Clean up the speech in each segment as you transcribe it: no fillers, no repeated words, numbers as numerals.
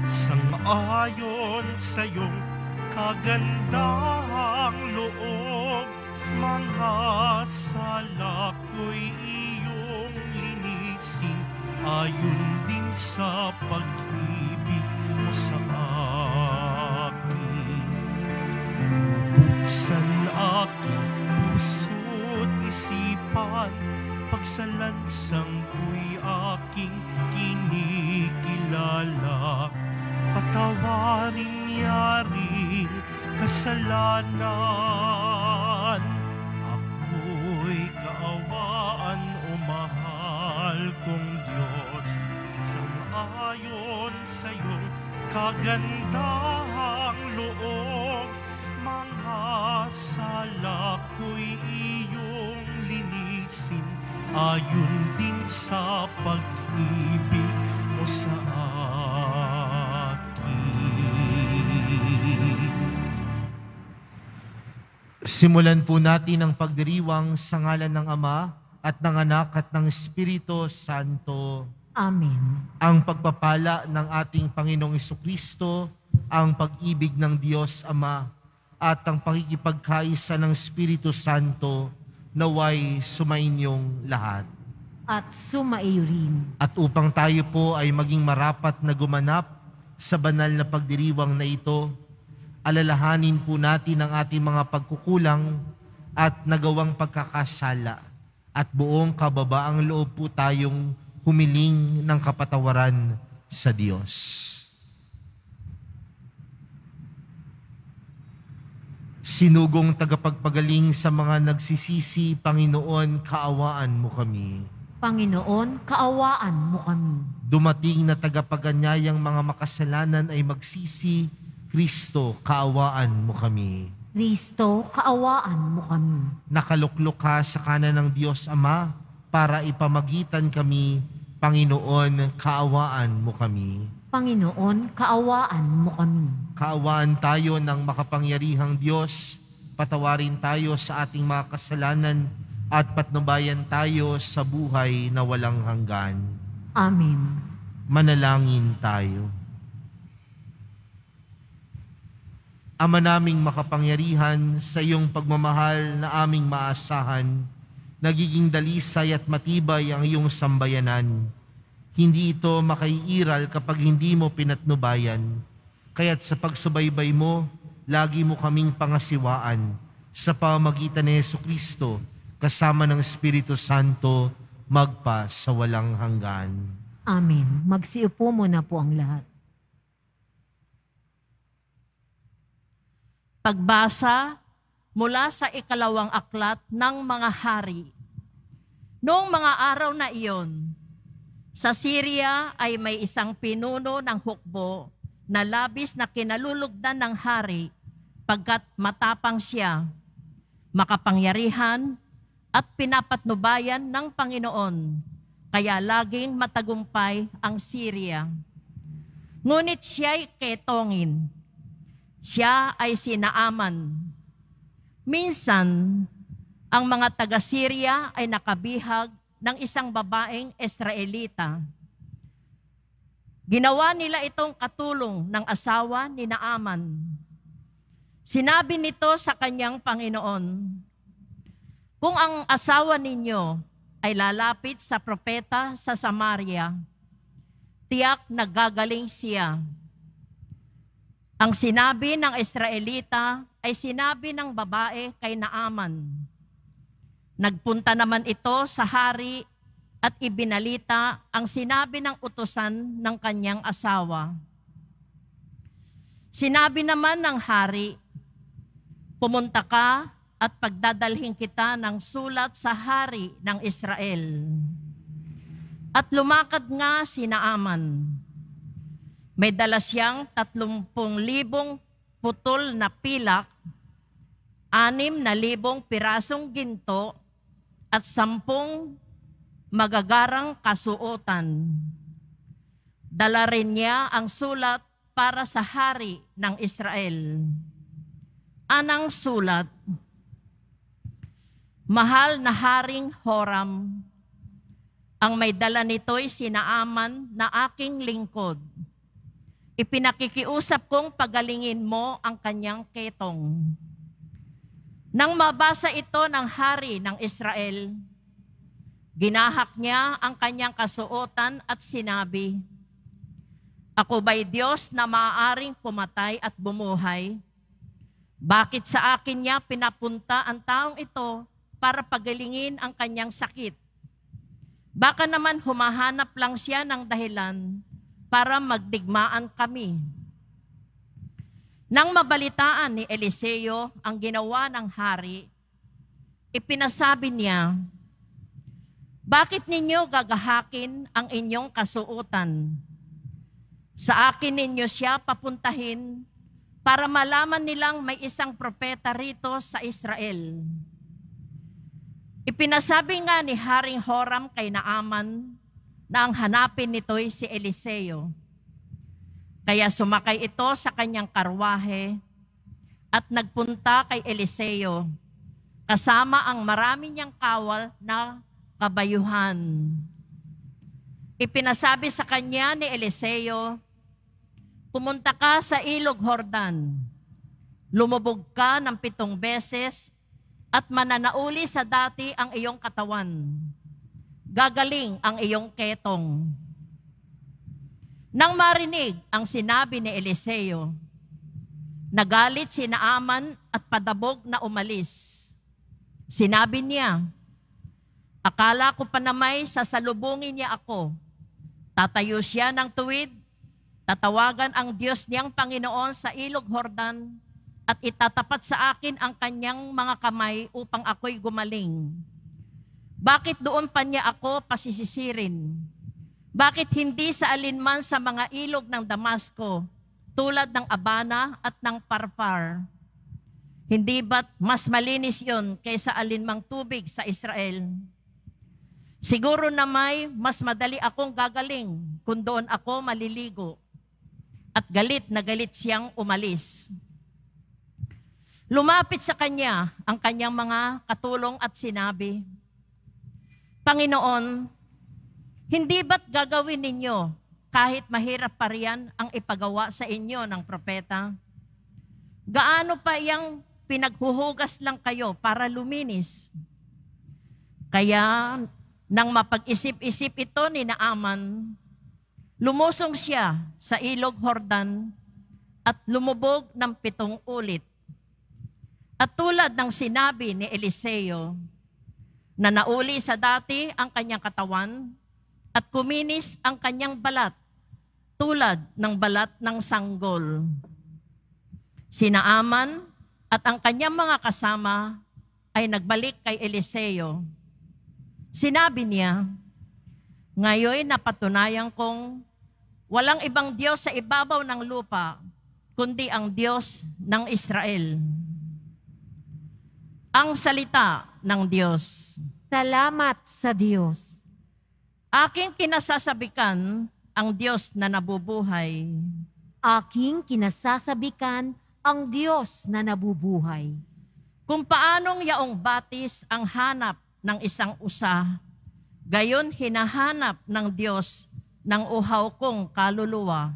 Sang-ayon sa iyong kagandahang loob, mga sala ko'y iyong linisin, ayon din sa pag-ibig mo sa akin. Buksan aking puso't isipan, pagsalansang ko'y aking kinikilala. Patawarin niya rin kasalanan. Ako'y kaawaan, o mahal kong Diyos. Sang-ayon sa iyong kagandahang loob, mga sala ko'y iyong linisin, ayon din sa pag-ibig mo sa akin. Simulan po natin ang pagdiriwang sa ngalan ng Ama at ng Anak at ng Espiritu Santo. Amen. Ang pagpapala ng ating Panginoong Jesucristo, ang pag-ibig ng Diyos Ama, at ang pakikipagkaisa ng Espiritu Santo naway sumainyong lahat. At sumaiyo rin. At upang tayo po ay maging marapat na gumanap sa banal na pagdiriwang na ito, alalahanin po natin ang ating mga pagkukulang at nagawang pagkakasala, at buong kababaang loob po tayong humiling ng kapatawaran sa Diyos. Sinugong tagapagpagaling sa mga nagsisisi, Panginoon, kaawaan mo kami. Panginoon, kaawaan mo kami. Dumating na tagapaganyayang mga makasalanan ay magsisi, Kristo, kaawaan mo kami. Kristo, kaawaan mo kami. Nakaluklok ka sa kanan ng Diyos Ama para ipamagitan kami, Panginoon, kaawaan mo kami. Panginoon, kaawaan mo kami. Kaawaan tayo ng makapangyarihang Diyos, patawarin tayo sa ating mga kasalanan at patnubayan tayo sa buhay na walang hanggan. Amen. Manalangin tayo. Ama naming makapangyarihan, sa iyong pagmamahal na aming maasahan, nagiging dalisay at matibay ang iyong sambayanan. Hindi ito makaiiral kapag hindi mo pinatnubayan. Kaya't sa pagsubaybay mo, lagi mo kaming pangasiwaan sa pamamagitan ni Jesucristo, kasama ng Espiritu Santo, magpa sa walang hanggan. Amen. Magsiupo muna po ang lahat. Pagbasa mula sa ikalawang aklat ng mga hari. Noong mga araw na iyon, sa Syria ay may isang pinuno ng hukbo na labis na kinalulugdan ng hari pagkat matapang siya, makapangyarihan at pinapatnubayan ng Panginoon, kaya laging matagumpay ang Syria. Ngunit siya'y ketongin. Siya ay si Naaman. Minsan, ang mga taga-Syria ay nakabihag ng isang babaeng Israelita. Ginawa nila itong katulong ng asawa ni Naaman. Sinabi nito sa kanyang Panginoon, "Kung ang asawa ninyo ay lalapit sa propeta sa Samaria, tiyak na gagaling siya." Ang sinabi ng Israelita ay sinabi ng babae kay Naaman. Nagpunta naman ito sa hari at ibinalita ang sinabi ng utusan ng kanyang asawa. Sinabi naman ng hari, "Pumunta ka at pagdadalhin kita ng sulat sa hari ng Israel." At lumakad nga si Naaman. May dala siyang 30,000 putol na pilak, 6,000 pirasong ginto, at 10 magagarang kasuotan. Dala rin niya ang sulat para sa hari ng Israel. Anang sulat, "Mahal na Haring Horam, ang may dala nito'y si Naaman na aking lingkod. Ipinakikiusap kong pagalingin mo ang kanyang ketong. Nang mabasa ito ng hari ng Israel, ginahak niya ang kanyang kasuotan at sinabi, "Ako ba'y Diyos na maaaring pumatay at bumuhay? Bakit sa akin niya pinapunta ang taong ito para pagalingin ang kanyang sakit? Baka naman humahanap lang siya ng dahilan para magdigmaan kami." Nang mabalitaan ni Eliseo ang ginawa ng hari, ipinasabi niya, "Bakit ninyo gagahakin ang inyong kasuotan? Sa akin ninyo siya papuntahin para malaman nilang may isang propeta rito sa Israel." Ipinasabi nga ni Haring Horam kay Naaman na ang hanapin nito'y si Eliseo. Kaya sumakay ito sa kanyang karwahe at nagpunta kay Eliseo kasama ang marami niyang kawal na kabayuhan. Ipinasabi sa kanya ni Eliseo, "Pumunta ka sa ilog Jordan, lumubog ka ng 7 beses at mananauli sa dati ang iyong katawan. Gagaling ang iyong ketong." Nang marinig ang sinabi ni Eliseo, nagalit si Naaman at padabog na umalis. Sinabi niya, "Akala ko pa namay sasalubungin niya ako. Tatayo siya ng tuwid, tatawagan ang Diyos niyang Panginoon sa ilog Jordan at itatapat sa akin ang kanyang mga kamay upang ako'y gumaling. Bakit doon pa niya ako pasisisirin? Bakit hindi sa alinman sa mga ilog ng Damasco, tulad ng Abana at ng Parpar? Hindi ba't mas malinis yon kaysa alinmang tubig sa Israel? Siguro na may mas madali akong gagaling kung doon ako maliligo." At galit na galit siyang umalis. Lumapit sa kanya ang kanyang mga katulong at sinabi, "Panginoon, hindi ba't gagawin ninyo kahit mahirap pa riyan ang ipagawa sa inyo ng propeta? Gaano pa iyang pinaghuhugas lang kayo para luminis?" Kaya nang mapag-isip-isip ito ni Naaman, lumusong siya sa ilog Jordan at lumubog ng 7 ulit. At tulad ng sinabi ni Eliseo, na nauli sa dati ang kanyang katawan at kuminis ang kanyang balat tulad ng balat ng sanggol. Si Naaman at ang kanyang mga kasama ay nagbalik kay Eliseo. Sinabi niya, "Ngayon napatunayan kong walang ibang Diyos sa ibabaw ng lupa, kundi ang Diyos ng Israel." Ang salita ng Diyos. Salamat sa Diyos. Aking kinasasabikan ang Diyos na nabubuhay. Aking kinasasabikan ang Diyos na nabubuhay. Kung paanong yaong batis ang hanap ng isang usa, gayon hinahanap ng Diyos ng uhaw kong kaluluwa.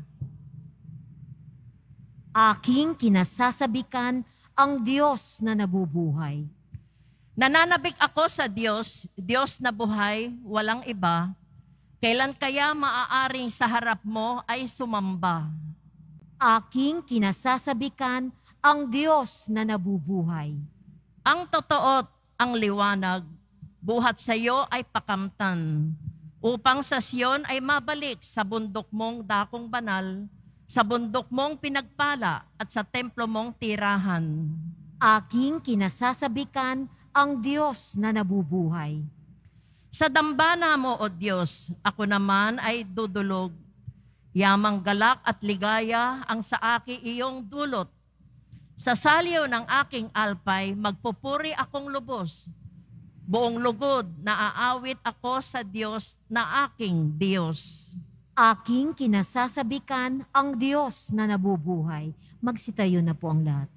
Aking kinasasabikan ang Diyos na nabubuhay. Nananabik ako sa Diyos, Diyos na buhay, walang iba. Kailan kaya maaaring sa harap mo ay sumamba? Aking kinasasabikan ang Diyos na nabubuhay. Ang totoo, ang liwanag, buhat sa iyo ay pakamtan, upang sa Sion ay mabalik sa bundok mong dakong banal, sa bundok mong pinagpala at sa templo mong tirahan. Aking kinasasabikan ang Diyos na nabubuhay. Sa dambana mo, O Diyos, ako naman ay dudulog. Yamang galak at ligaya ang sa aki iyong dulot. Sa saliw ng aking alpay, magpupuri akong lubos. Buong lugod na aawit ako sa Diyos na aking Diyos. Aking kinasasabikan ang Diyos na nabubuhay. Magsitayo na po ang lahat.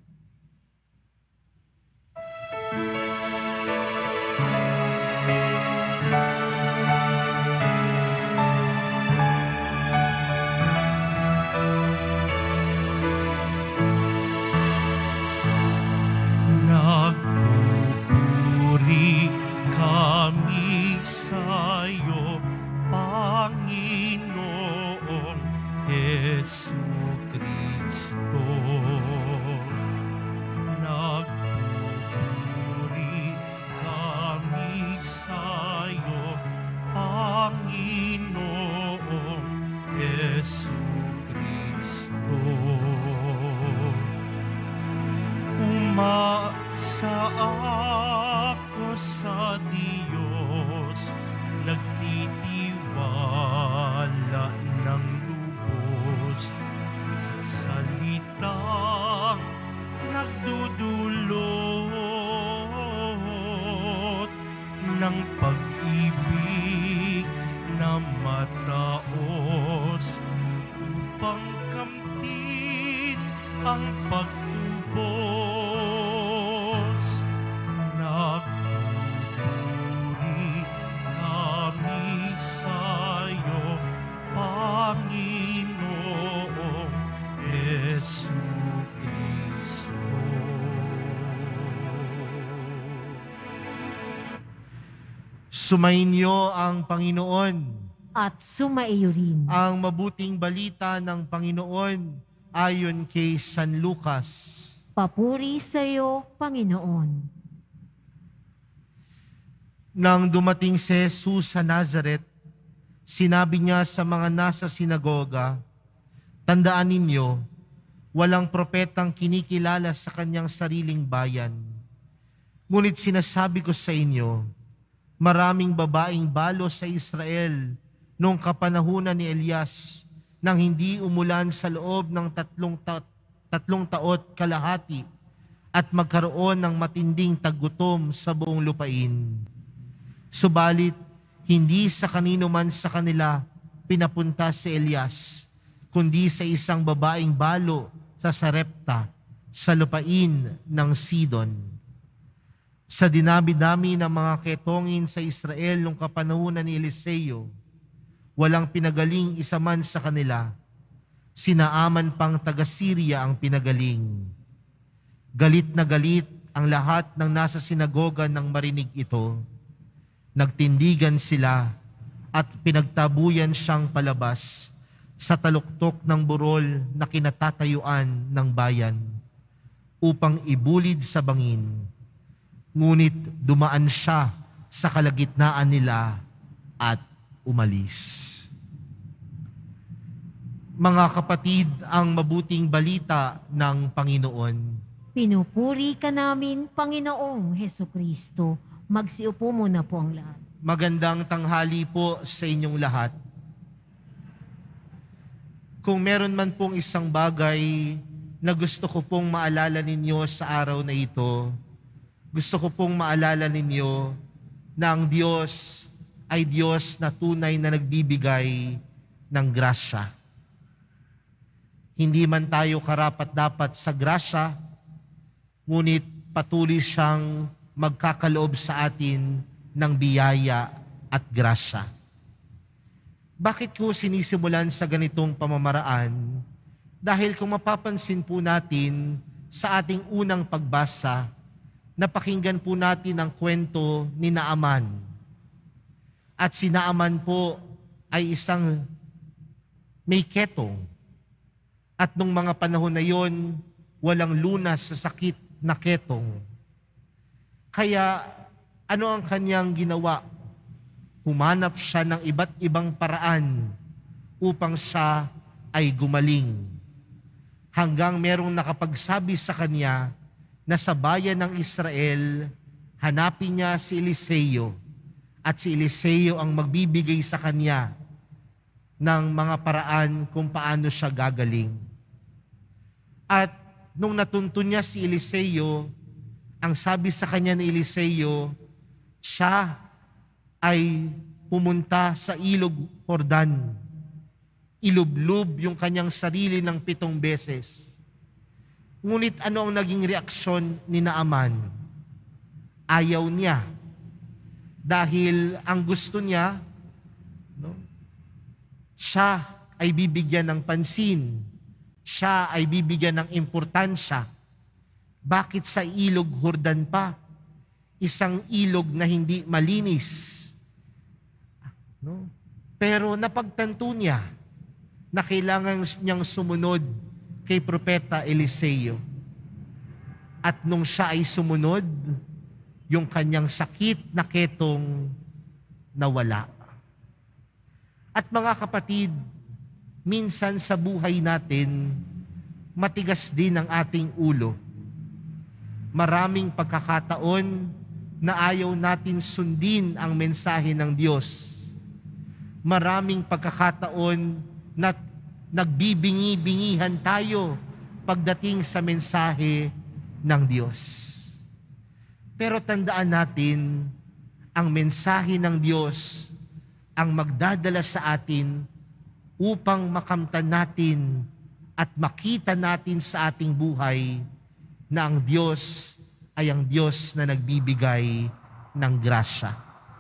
Jesucristo. Nagpupuri kami sa'yo, Panginoong Jesucristo. Umasa ako sa Diyos, nagtitiwala ng lubos sa salitang nagdudulot ng pag-ibig na mataos upang kamtin ang pagtubos. Nagpupuri kami sa'yo, Panginoong Jesucristo. Sumainyo ang Panginoon. At sumaiyo rin. Ang mabuting balita ng Panginoon ayon kay San Lucas. Papuri sa iyo, Panginoon. Nang dumating si Jesus sa Nazareth, sinabi niya sa mga nasa sinagoga, "Tandaan ninyo, walang propetang kinikilala sa kanyang sariling bayan. Ngunit sinasabi ko sa inyo, maraming babaeng balo sa Israel noong kapanahunan ni Elias nang hindi umulan sa loob ng tatlong taot kalahati at magkaroon ng matinding taggutom sa buong lupain. Subalit, hindi sa kanino man sa kanila pinapunta si Elias, kundi sa isang babaeng balo sa Sarepta, sa lupain ng Sidon. Sa dinami-dami ng mga ketongin sa Israel nung kapanahunan ni Eliseo, walang pinagaling isa man sa kanila. Sinaaman pang taga-Syria ang pinagaling. Galit na galit ang lahat ng nasa sinagoga nang marinig ito. Nagtindigan sila at pinagtabuyan siyang palabas sa taluktok ng burol na kinatatayuan ng bayan upang ibulid sa bangin. Ngunit dumaan siya sa kalagitnaan nila at umalis. Mga kapatid, ang mabuting balita ng Panginoon. Pinupuri ka namin, Panginoong Hesukristo. Magsiupo muna po ang lahat. Magandang tanghali po sa inyong lahat. Kung meron man pong isang bagay na gusto ko pong maalala ninyo sa araw na ito, gusto ko pong maalala ninyo na ang Diyos ay Diyos na tunay na nagbibigay ng grasya. Hindi man tayo karapat-dapat sa grasya, ngunit patuloy siyang magkakaloob sa atin ng biyaya at grasya. Bakit ko sinisimulan sa ganitong pamamaraan? Dahil kung mapapansin po natin sa ating unang pagbasa, napakinggan po natin ang kwento ni Naaman. At si Naaman po ay isang may ketong. At nung mga panahon na yon, walang lunas sa sakit na ketong. Kaya ano ang kanyang ginawa? Humanap siya ng iba't ibang paraan upang siya ay gumaling. Hanggang merong nakapagsabi sa kanya na sa bayan ng Israel, hanapin niya si Eliseo at si Eliseo ang magbibigay sa kanya ng mga paraan kung paano siya gagaling. At nung natuntun niya si Eliseo, ang sabi sa kanya ni Eliseo, siya ay pumunta sa ilog Jordan. Ilublob yung kanyang sarili ng 7 beses. Ngunit ano ang naging reaksyon ni Naaman? Ayaw niya. Dahil ang gusto niya, siya ay bibigyan ng pansin. Siya ay bibigyan ng importansya. Bakit sa ilog Jordan pa? Isang ilog na hindi malinis. Pero napagtanto niya na kailangan niyang sumunod kay Propeta Eliseo. At nung siya ay sumunod, yung kanyang sakit na ketong nawala. At mga kapatid, minsan sa buhay natin, matigas din ang ating ulo. Maraming pagkakataon na ayaw natin sundin ang mensahe ng Diyos. Maraming pagkakataon na nagbibingi-bingihan tayo pagdating sa mensahe ng Diyos. Pero tandaan natin, ang mensahe ng Diyos ang magdadala sa atin upang makamtan natin at makita natin sa ating buhay na ang Diyos ay ang Diyos na nagbibigay ng grasya.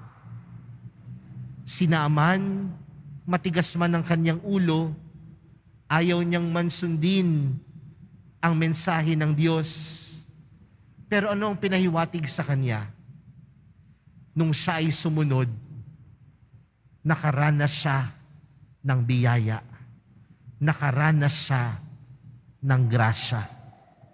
Si Naaman, matigas man ang kanyang ulo, ayaw niyang mansundin ang mensahe ng Diyos. Pero ano ang pinahiwatig sa kanya? Nung siya ay sumunod, nakaranas siya ng biyaya. Nakaranas siya ng grasya.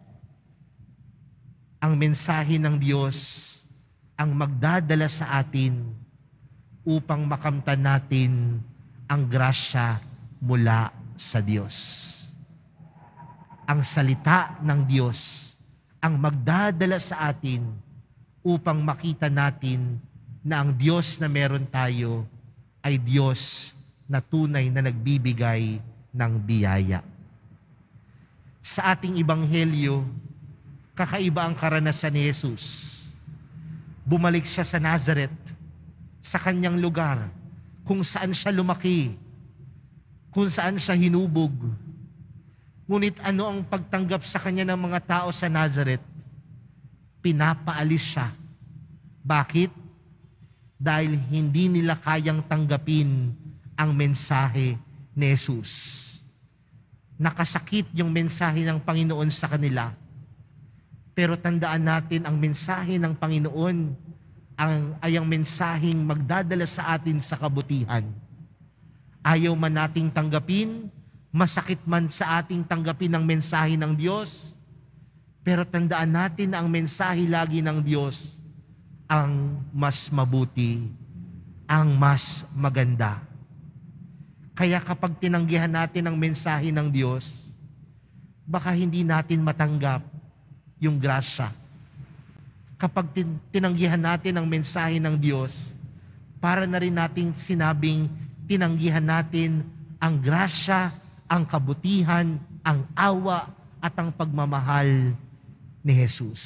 Ang mensahe ng Diyos ang magdadala sa atin upang makamtan natin ang grasya mula sa Diyos. Ang salita ng Diyos ang magdadala sa atin upang makita natin na ang Diyos na meron tayo ay Diyos na tunay na nagbibigay ng biyaya. Sa ating ebanghelyo, kakaiba ang karanasan ni Jesus. Bumalik siya sa Nazareth, sa kanyang lugar, kung saan siya lumaki, kung saan siya hinubog. Ngunit ano ang pagtanggap sa kanya ng mga tao sa Nazareth? Pinapaalis siya. Bakit? Dahil hindi nila kayang tanggapin ang mensahe ni Jesus. Nakasakit yung mensahe ng Panginoon sa kanila. Pero tandaan natin, ang mensahe ng Panginoon ay ang mensaheng magdadala sa atin sa kabutihan. Ayaw man nating tanggapin, masakit man sa ating tanggapin ang mensahe ng Diyos, pero tandaan natin na ang mensahe lagi ng Diyos ang mas mabuti, ang mas maganda. Kaya kapag tinanggihan natin ang mensahe ng Diyos, baka hindi natin matanggap yung grasya. Kapag tinanggihan natin ang mensahe ng Diyos, para na rin nating sinabing tinanggihan natin ang grasya, ang kabutihan, ang awa, at ang pagmamahal ni Jesus.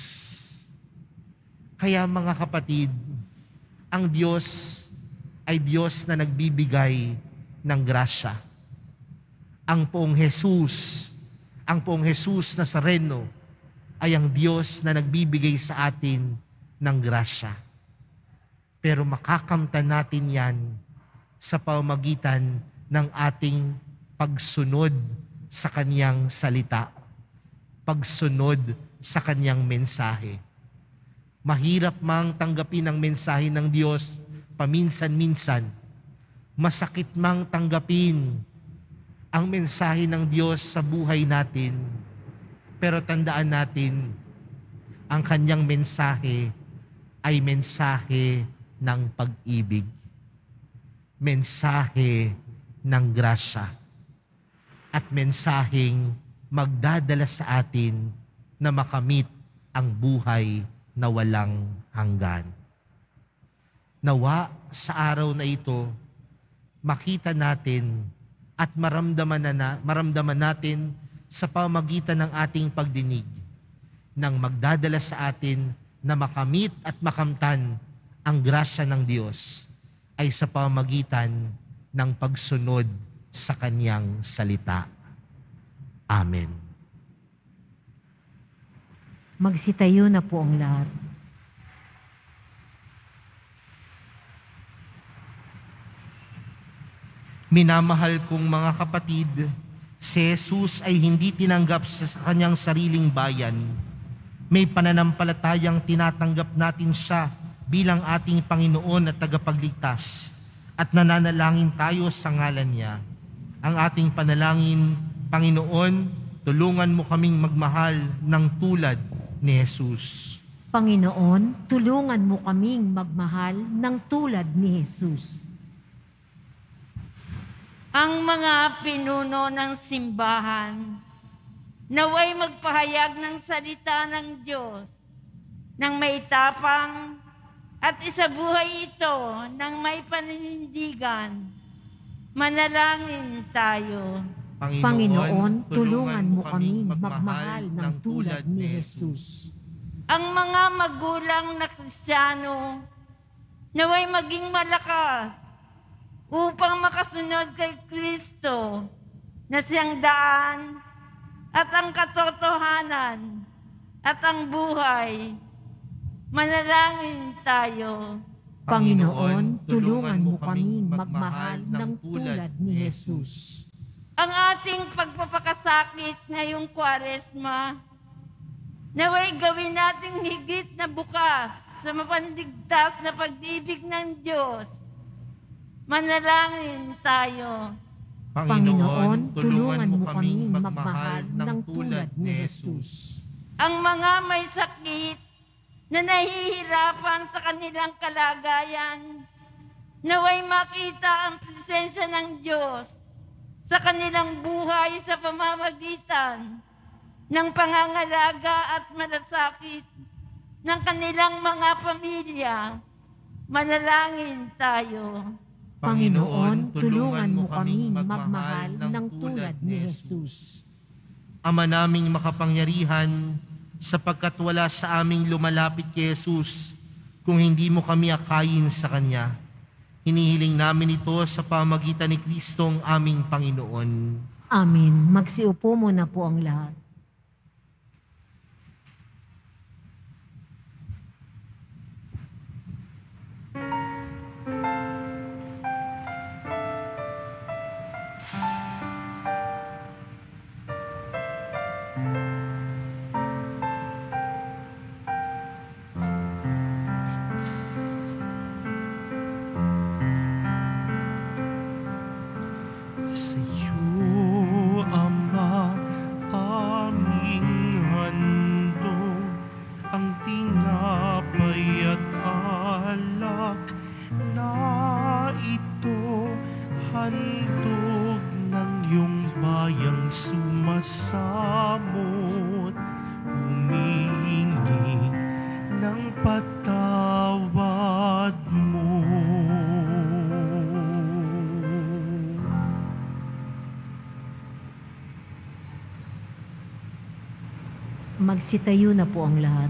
Kaya mga kapatid, ang Diyos ay Diyos na nagbibigay ng grasya. Ang poong Jesus Nazareno, ay ang Diyos na nagbibigay sa atin ng grasya. Pero makakamtan natin yan sa pamamagitan ng ating pagsunod sa Kanyang salita, pagsunod sa Kanyang mensahe. Mahirap mang tanggapin ang mensahe ng Diyos paminsan-minsan. Masakit mang tanggapin ang mensahe ng Diyos sa buhay natin. Pero tandaan natin, ang kanyang mensahe ay mensahe ng pag-ibig. Mensahe ng grasya. At mensaheng magdadala sa atin na makamit ang buhay na walang hanggan. Nawa sa araw na ito, makita natin at maramdaman natin sa pamamagitan ng ating pagdinig nang magdadala sa atin na makamit at makamtan ang grasya ng Diyos ay sa pamamagitan ng pagsunod sa Kanyang salita. Amen. Magsitayo na po ang lahat. Minamahal kong mga kapatid, si Jesus ay hindi tinanggap sa kanyang sariling bayan. May pananampalatayang tinatanggap natin siya bilang ating Panginoon at tagapagligtas at nananalangin tayo sa ngalan niya. ang ating panalangin. Panginoon, tulungan mo kaming magmahal ng tulad ni Jesus. Panginoon, tulungan mo kaming magmahal ng tulad ni Jesus. Ang mga pinuno ng simbahan, naway magpahayag ng salita ng Diyos nang may tapang at isabuhay ito ng may paninindigan. Manalangin tayo. Panginoon, tulungan mo kaming magmahal ng tulad ni Jesus. Ang mga magulang na Kristiyano, naway maging malakas upang makasunod kay Kristo na siyang daan at ang katotohanan at ang buhay. Manalangin tayo. Panginoon, tulungan mo kaming magmahal ng tulad ni Jesus. Ang ating pagpapakasakit ngayong Kwaresma, naway gawin nating higit na bukas sa mapandigtas na pag-ibig ng Diyos. Manalangin tayo. Panginoon, tulungan mo kaming magmahal ng tulad ni Jesus. Ang mga may sakit na nahihirapan sa kanilang kalagayan, naway makita ang presensya ng Diyos sa kanilang buhay sa pamamagitan ng pangangalaga at malasakit ng kanilang mga pamilya. Manalangin tayo. Panginoon, tulungan mo kaming magmahal ng tulad ni Jesus. Ama naming makapangyarihan, sapagkat wala sa aming lumalapit kay Jesus kung hindi mo kami akayin sa Kanya. Hinihiling namin ito sa pamagitan ni Kristong aming Panginoon. Amen. Magsiupo muna po ang lahat. Sa'yo, Ama, aming handog, ang tinapay at alak na ito, handog ng iyong bayang sumasamot, humihingi ng patawad mo. Magsitayo na po ang lahat.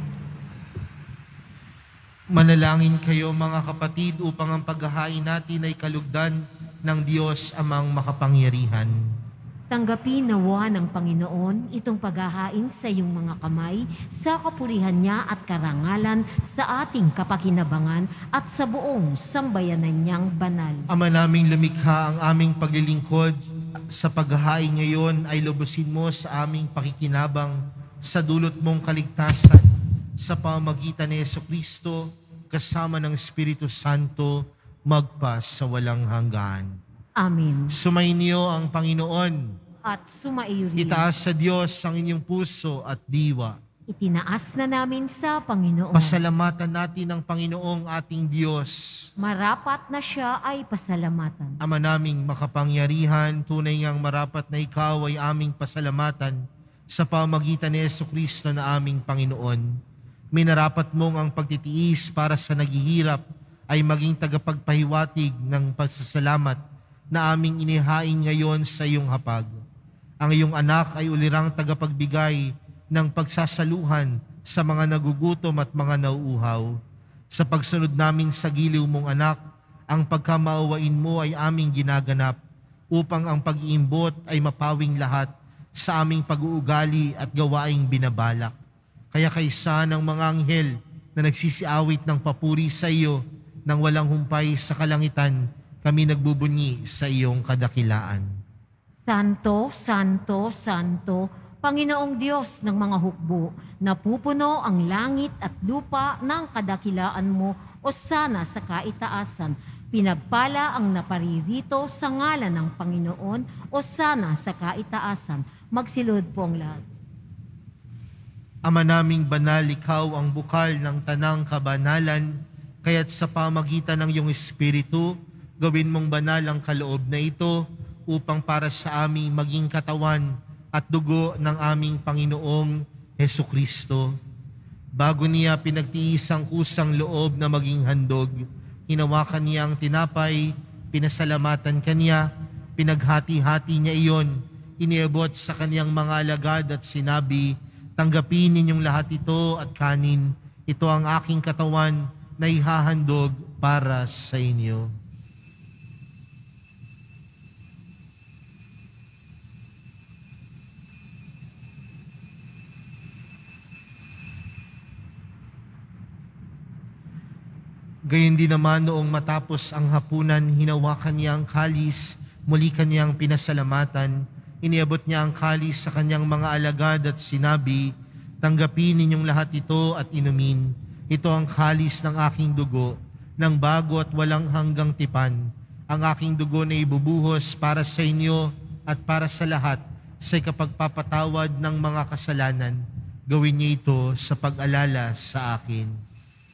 Manalangin kayo mga kapatid upang ang paghahain natin ay kalugdan ng Diyos amang makapangyarihan. Tanggapin nawa ng Panginoon itong paghahain sa iyong mga kamay sa kapurihan niya at karangalan sa ating kapakinabangan at sa buong sambayanan niyang banal. Ama naming lumikha, ang aming paglilingkod sa paghahain ngayon ay lubusin mo sa aming pakikinabang sa dulot mong kaligtasan sa pamamagitan ni Jesucristo kasama ng Espiritu Santo magpa sa walang hanggan. Amen. Sumainyo ang Panginoon. At sumaiyo rin. Itaas sa Diyos ang inyong puso at diwa. Itinaas na namin sa Panginoon. Pasalamatan natin ang Panginoong ating Diyos. Marapat na siya ay pasalamatan. Ama naming makapangyarihan, tunay ngang marapat na ikaw ay aming pasalamatan sa pamagitan ni Jesucristo na aming Panginoon. Minarapat mong ang pagtitiis para sa naghihirap ay maging tagapagpahiwatig ng pagsasalamat na aming inihain ngayon sa iyong hapag. Ang iyong anak ay ulirang tagapagbigay ng pagsasaluhan sa mga nagugutom at mga nauuhaw. Sa pagsunod namin sa giliw mong anak, ang pagkamaawain mo ay aming ginaganap upang ang pag-iimbot ay mapawing lahat sa aming pag-uugali at gawaing binabalak. Kaya kaysa ng mga anghel na nagsisiawit ng papuri sa iyo nang walang humpay sa kalangitan, kami nagbubunyi sa iyong kadakilaan. Santo, Santo, Santo, Panginoong Diyos ng mga hukbo, napupuno ang langit at lupa ng kadakilaan mo o sana sa kaitaasan. Pinagpala ang naparirito sa ngalan ng Panginoon o sana sa kaitaasan. Magsilod po ang lahat. Ama naming banal, ikaw ang bukal ng tanang kabanalan, kaya't sa pamagitan ng iyong Espiritu, gawin mong banal ang kaloob na ito upang para sa aming maging katawan at dugo ng aming Panginoong Hesukristo. Bago niya pinagtiis ang kusang loob na maging handog, hinawakan niya ang tinapay, pinasalamatan kanya, pinaghati-hati niya iyon, iniabot sa kaniyang mga alagad at sinabi, tanggapin ninyong lahat ito at kanin. Ito ang aking katawan na ihahandog para sa inyo. Gayon din naman noong matapos ang hapunan, hinawakan niya ang kalis, muli kanyang pinasalamatan, iniabot niya ang kalis sa kanyang mga alagad at sinabi, tanggapin ninyong lahat ito at inumin. Ito ang kalis ng aking dugo, ng bago at walang hanggang tipan. Ang aking dugo na ibubuhos para sa inyo at para sa lahat sa kapagpapatawad ng mga kasalanan. Gawin niyo ito sa pag-alala sa akin.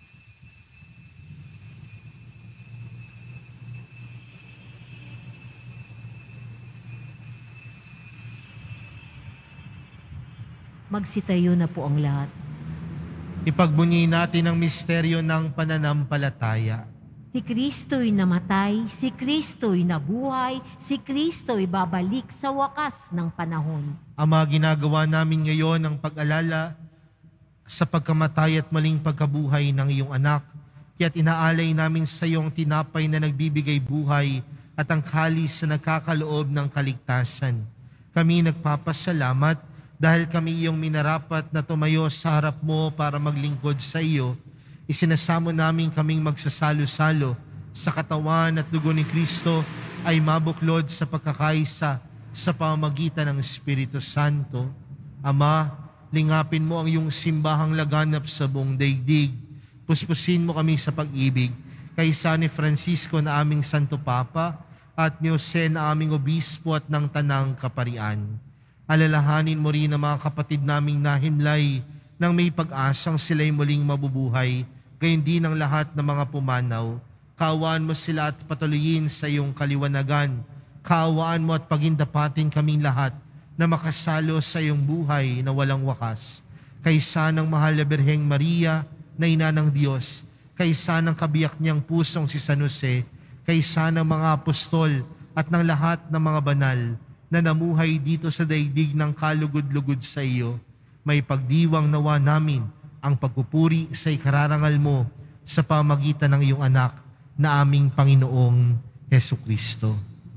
Magsitayo na po ang lahat. Ipagbunyi natin ang misteryo ng pananampalataya. Si Kristo'y namatay, si Kristo'y nabuhay, si Kristo'y babalik sa wakas ng panahon. Ama, ginagawa namin ngayon ang pag-alala sa pagkamatay at maling pagkabuhay ng iyong anak. Kaya't inaalay namin sa iyong tinapay na nagbibigay buhay at ang kalis na nagkakaloob ng kaligtasan. Kami nagpapasalamat dahil kami iyong minarapat na tumayo sa harap mo para maglingkod sa iyo. Isinasamo namin kaming magsasalo-salo sa katawan at dugo ni Kristo ay mabuklod sa pagkakaisa sa pamamagitan ng Espiritu Santo. Ama, lingapin mo ang iyong simbahang laganap sa buong daigdig. Puspusin mo kami sa pag-ibig kaysa ni Francisco na aming Santo Papa at ni Jose na aming Obispo at ng Tanang Kaparian. Alalahanin mo rin ang mga kapatid naming nahimlay nang may pag-asang sila'y muling mabubuhay, gayon din ang lahat ng mga pumanaw. Kaawaan mo sila at patuloyin sa iyong kaliwanagan. Kaawaan mo at pagindapatin kaming lahat na makasalo sa iyong buhay na walang wakas. Kaysa ng mahal na Birheng Maria na ina ng Diyos, kaysa ng kabiyak niyang pusong si San Jose, kaysa ng mga apostol at ng lahat ng mga banal na namuhay dito sa daigdig ng kalugod-lugod sa iyo, may pagdiwang nawa namin ang pagpupuri sa ikararangal mo sa pamagitan ng iyong anak na aming Panginoong Hesukristo.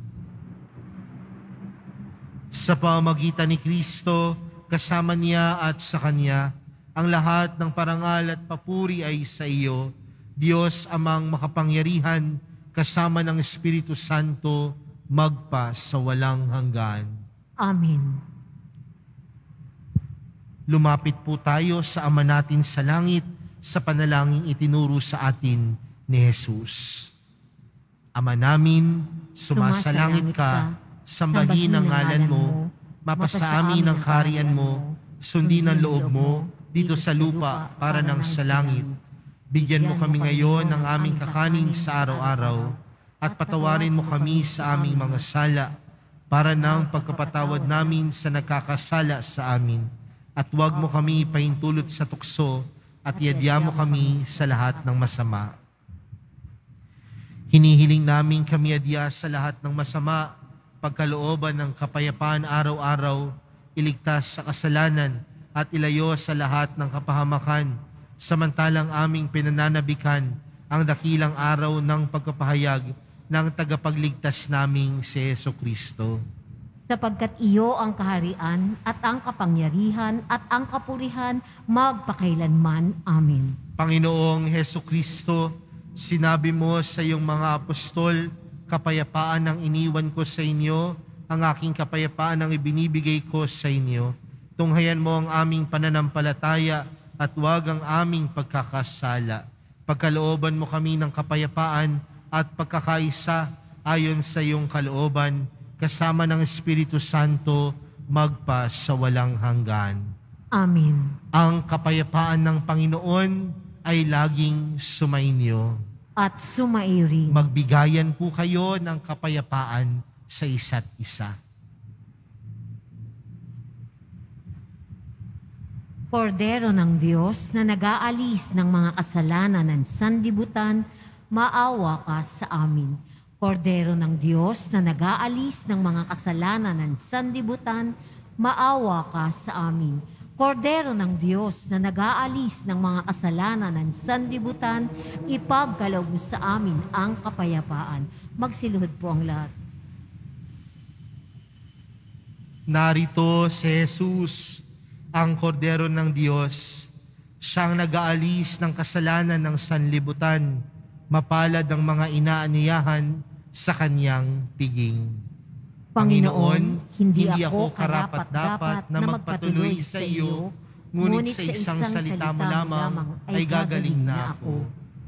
Sa pamagitan ni Kristo, kasama niya at sa Kanya, ang lahat ng parangal at papuri ay sa iyo, Diyos amang makapangyarihan, kasama ng Espiritu Santo, magpa sa walang hanggan. Amen. Lumapit po tayo sa Ama natin sa langit sa panalangin itinuro sa atin ni Jesus. Ama namin, sumasalangit ka, sambahin ang ngalan mo, mapasa amin ang kaharian mo, sundin ang loob mo dito sa lupa para ng sa langit. Bigyan mo kami ngayon ng aming kakanin sa araw-araw, at patawarin mo kami sa aming mga sala, para ng pagkapatawad namin sa nagkakasala sa amin. At huwag mo kami pahintulot sa tukso, at iadya mo kami sa lahat ng masama. Hinihiling namin kami adya sa lahat ng masama, pagkalooban ng kapayapaan araw-araw, iligtas sa kasalanan, at ilayo sa lahat ng kapahamakan, samantalang aming pinananabikan ang dakilang araw ng pagkapahayag ng tagapagligtas naming si Jesucristo. Sapagkat iyo ang kaharian at ang kapangyarihan at ang kapurihan magpakailanman. Amen. Panginoong Jesucristo, sinabi mo sa iyong mga apostol, kapayapaan ang iniwan ko sa inyo, ang aking kapayapaan ang ibinibigay ko sa inyo. Tunghayan mo ang aming pananampalataya at huwag ang aming pagkakasala. Pagkalooban mo kami ng kapayapaan at pagkakaisa ayon sa iyong kalooban, kasama ng Espiritu Santo, magpa sa walang hanggan. Amen. Ang kapayapaan ng Panginoon ay laging sumainyo. At sumairi. Magbigayan po kayo ng kapayapaan sa isa't isa. Kordero ng Diyos na nag-aalis ng mga kasalanan ng sanlibutan, maawa ka sa amin. Kordero ng Diyos na nag-aalis ng mga kasalanan ng sanlibutan, maawa ka sa amin. Kordero ng Diyos na nag-aalis ng mga kasalanan ng sanlibutan, ipagkaloob mo sa amin ang kapayapaan. Magsiluhod po ang lahat. Narito si Jesus, ang Kordero ng Diyos, siyang nag-aalis ng kasalanan ng sanlibutan, mapalad ang mga inaaniyahan sa kanyang piging. Panginoon, hindi ako karapat-dapat na magpatuloy sa iyo, ngunit sa isang salita mo lamang ay gagaling na ako.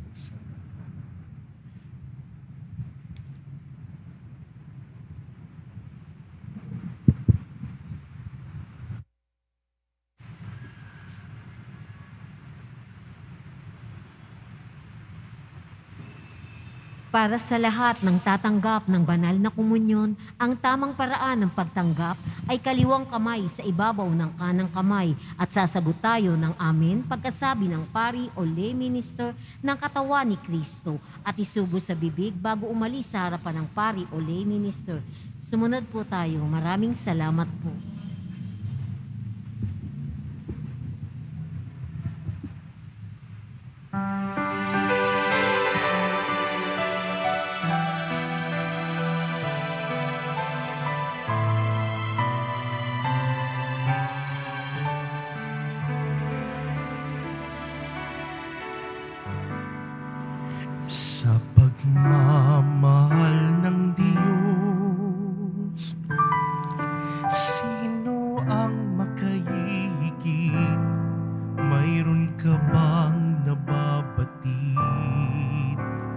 Para sa lahat ng tatanggap ng banal na komunyon, ang tamang paraan ng pagtanggap ay kaliwang kamay sa ibabaw ng kanang kamay at sasagot tayo ng amen pagkasabi ng pari o lay minister ng katawan ni Kristo at isubo sa bibig bago umalis sa harapan ng pari o lay minister. Sumunod po tayo. Maraming salamat po. Sa pagmamahal ng Diyos, sino ang makahihigit? Mayroon ka bang nababatid?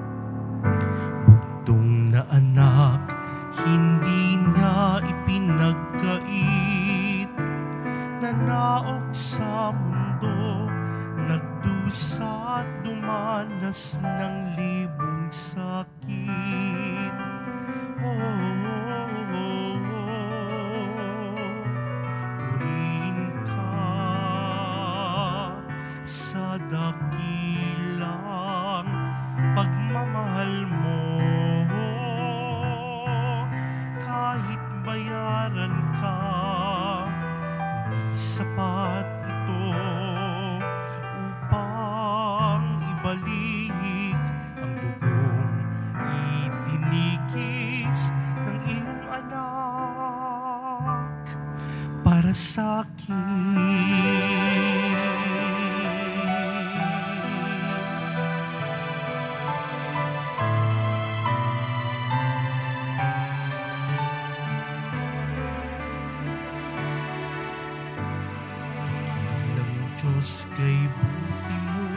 Bugtong na anak, hindi niya ipinagkait, nanaog sa mundo, nagdusa at dumanas ng libong sakit. Purihin ka sa dakilang pagmamahal mo, kahit bayaran ka, di sapat ito upang ibalik ang dugong itinigis ng iyong anak para sa akin. Diyos kay buti mo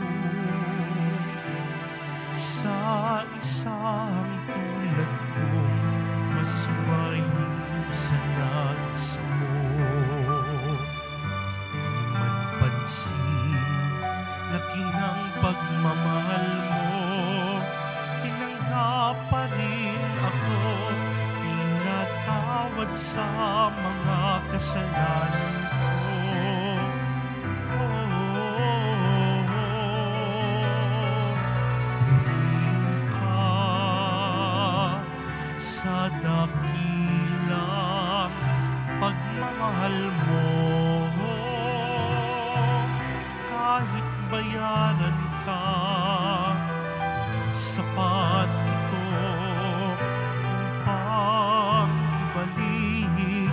sa isang tulad kong maswahin sa nais mo. Di man pansin, laki ng pagmamahal mo, tinanggap pa rin ako, pinatawad sa mga kasalanan ko. Sa dakilang pagmamahal mo, kahit bayaran ka, sapat ito upang ibalik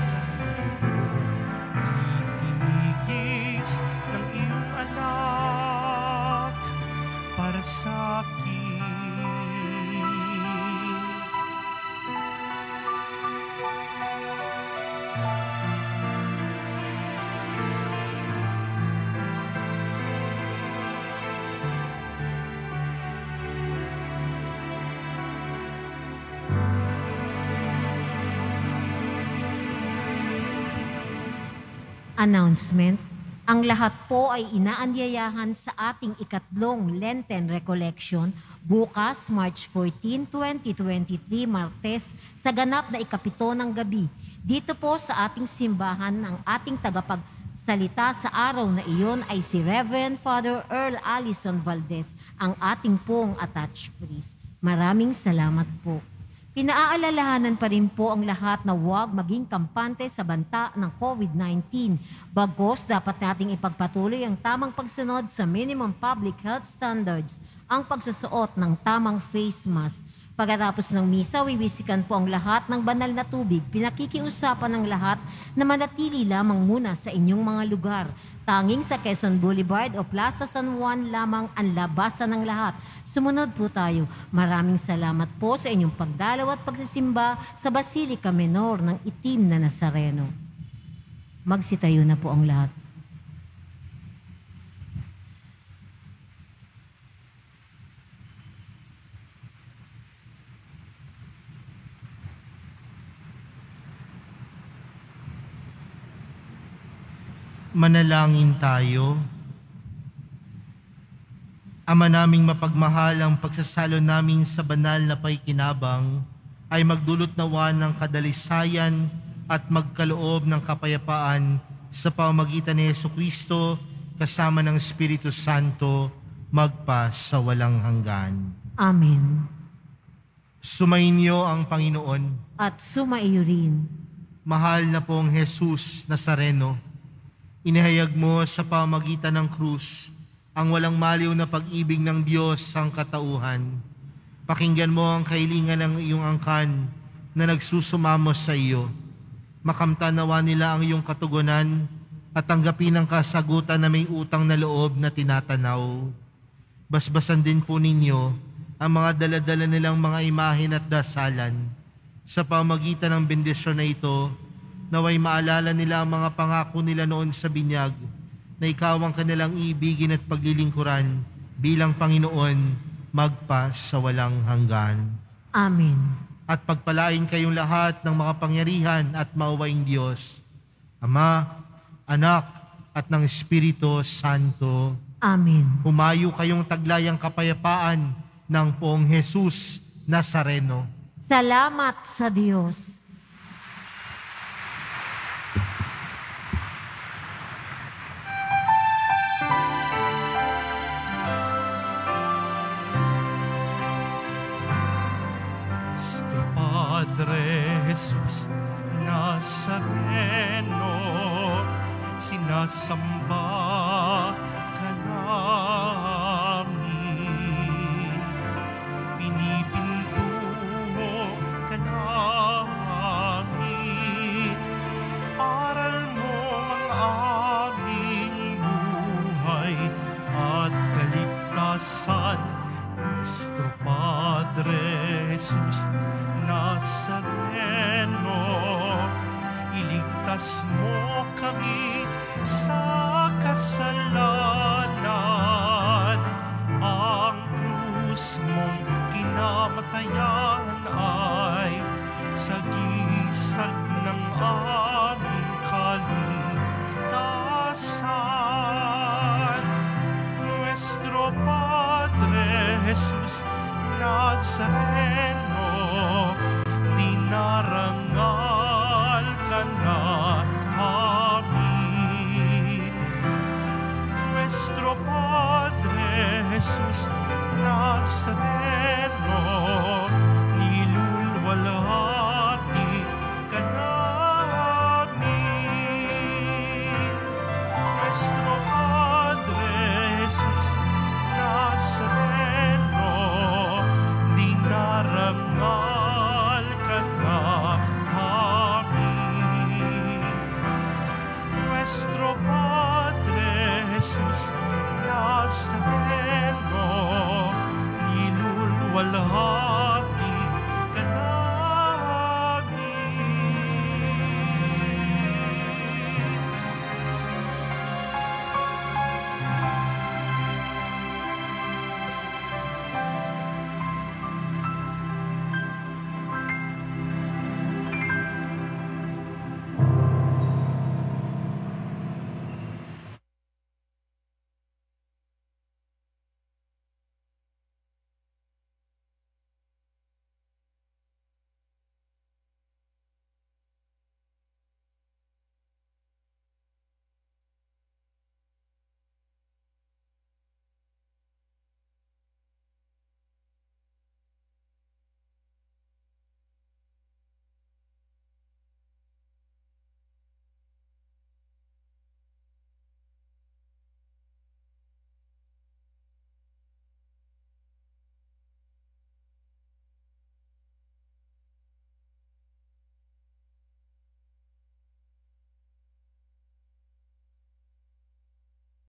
ang itinigis ng iyong anak para sa akin. Announcement. Ang lahat po ay inaanyayahan sa ating ikatlong Lenten Recollection bukas, March 14, 2023, Martes, sa ganap na ikapito ng gabi. Dito po sa ating simbahan, ang ating tagapagsalita sa araw na iyon ay si Reverend Father Earl Allison Valdez, ang ating pong attached priest. Maraming salamat po. Pinaalalahanan pa rin po ang lahat na huwag maging kampante sa banta ng COVID-19. Bagkus, dapat nating ipagpatuloy ang tamang pagsunod sa minimum public health standards, ang pagsusuot ng tamang face mask. Pagkatapos ng misa, wiwisikan po ang lahat ng banal na tubig. Pinakikiusapan ng lahat na manatili lamang muna sa inyong mga lugar. Tanging sa Quezon Boulevard o Plaza San Juan lamang ang labasan ng lahat. Sumunod po tayo. Maraming salamat po sa inyong pagdalaw at pagsisimba sa Basilica Menor ng Itim na Nazareno. Magsitayo na po ang lahat. Manalangin tayo. Ama naming mapagmahal, ang pagsasalo namin sa banal na paikinabang ay magdulot nawa ng kadalisayan at magkaloob ng kapayapaan sa pamamagitan ni Jesucristo kasama ng Espiritu Santo magpa sa walang hanggan. Amen. Sumainyo ang Panginoon. At sumaiyo rin. Mahal na pong Jesus Nazareno, inihayag mo sa pamamagitan ng krus ang walang maliw na pag-ibig ng Diyos ang katauhan. Pakinggan mo ang kahilingan ng iyong angkan na nagsusumamo sa iyo. Makamtan nawa nila ang iyong katugunan at tanggapin ang kasagutan na may utang na loob na tinatanaw. Basbasan din po ninyo ang mga daladala nilang mga imahen at dasalan. Sa pamamagitan ng bendisyon na ito, naway maalala nila ang mga pangako nila noon sa binyag, na ikaw ang kanilang ibigin at paglilingkuran bilang Panginoon magpa sa walang hanggan. Amen. At pagpalain kayong lahat ng makapangyarihan at mauwaing Diyos, Ama, Anak, at ng Espiritu Santo. Amen. Humayo kayong taglayang kapayapaan ng Poong Jesus Nazareno. Salamat sa Diyos. Padre Jesus Nazareno, sinasamba ka namin, pinipintuho ka namin, aral mo ang aming buhay at kaligtasan. Nuestro Padre Jesus Nazareno, iligtas mo kami sa kasalanan. Ang krus mong kinamatayan ay sagisag ng aming kaligtasan. Nuestro Padre Jesus Nazareno, dinarangal ka na amin. Nuestro Padre Jesus Nazareno, nilulwalhati ka namin. Nuestro Padre Jesus Nazareno, dinarangal ka na amin. Nuestro Padre Jesus Nazareno, nilulwalhati